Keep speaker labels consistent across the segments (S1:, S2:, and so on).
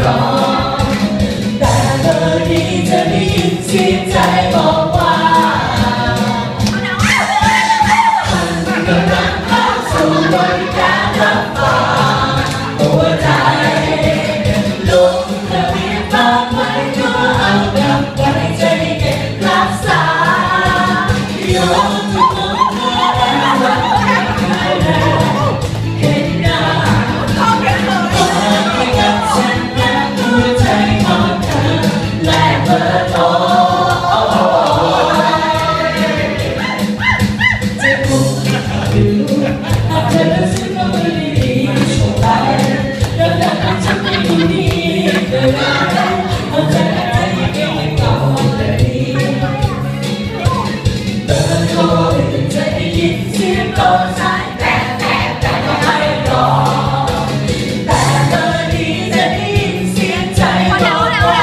S1: อแต่เบอร์นี้จะได้ยินเสียงใจบอกว่ามันกำลังเข้าสู่บริการรับฝากหัวใจลงทะเบียนฝากไว้ก็เอากลับไปใจเก็บรักษายอมทุกคนเพื่อแล้ววันเห็นหน้าบอกให้กับฉันนะหัวใจของเธอแลกเบอร์โทรจะพูดดูหากเธอซึ่งก็ไม่ดีโชว์ไปแล้วแต่ฉันไม่ดีก็ได้เอาใจอะไรเก็บไว้ก่อนเลยเบอร์โทรจะได้ยินเสียงโทรสายแต่ก็ไม่รอแต่เบอร์นี้จะได้ยินเสียงใจบอกว่า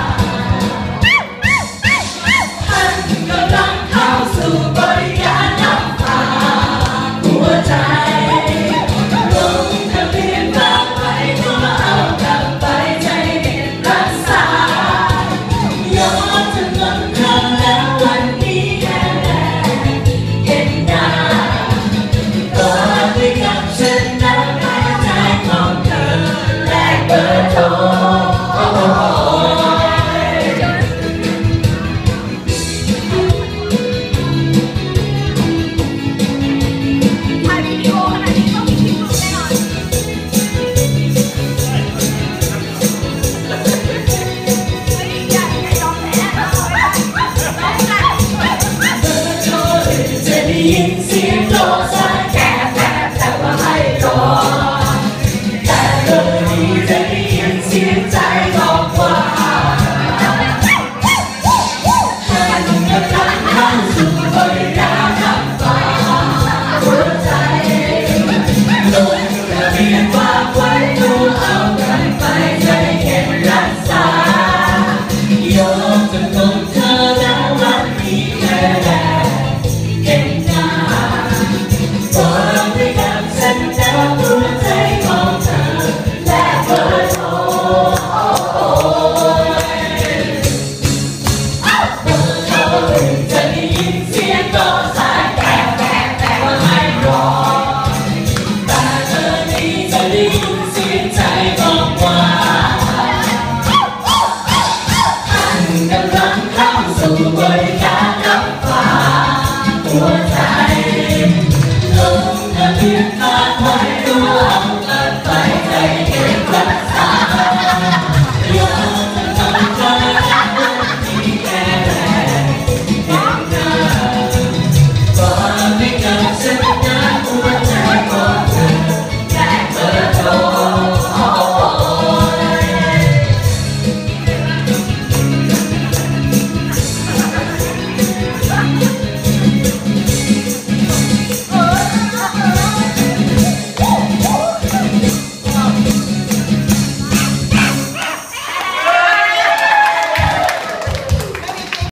S1: ท่านกำลังเข้าสู่บริการรับฝากหัวใจลงทะเบียนฝากไว้ก็เอากลับไปใจเก็บรักษายอมจำนนเธอแล้ววันนี้แค่เห็นหน้าบอกให้กับฉันนะหัวใจของเธอแลกเบอร์โทร
S2: ถ่ายวิดีโอขนาดนี้ต้องมีคลิปหลุดแน่นอนอย่ายอมแพ้ร้องได้
S1: เบอร์โทรจะได้ยินเสียงโทรสายแต่ว่าไม่รอแต่เบอร์นี้จะได้ยินเสียงใจบอกว่าท่านกำลังเข้าสู่บริการรับฝากหัวใจลงทะเบียนฝากไว้ดูเอากันไปใจเก็บรักษายอมจำนนเธอแล้ววันนี้แค่เห็นหน้าบอกให้กับฉันนะหัวใจของเธอและเบอร์โทรเบอร์โทรจะได้ยินเสียงโทรสายแต่ว่าไม่รอแต่เบอร์นี้จะได้ยินเสียงใจบอกว่าท่านกำลังเข้าสู่บริการ